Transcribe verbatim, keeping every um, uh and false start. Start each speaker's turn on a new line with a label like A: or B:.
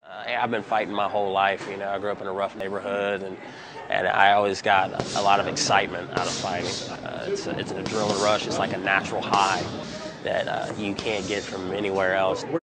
A: Uh, I've been fighting my whole life. You know, I grew up in a rough neighborhood, and and I always got a lot of excitement out of fighting. Uh, it's a, it's an adrenaline rush. It's like a natural high that uh, you can't get from anywhere else.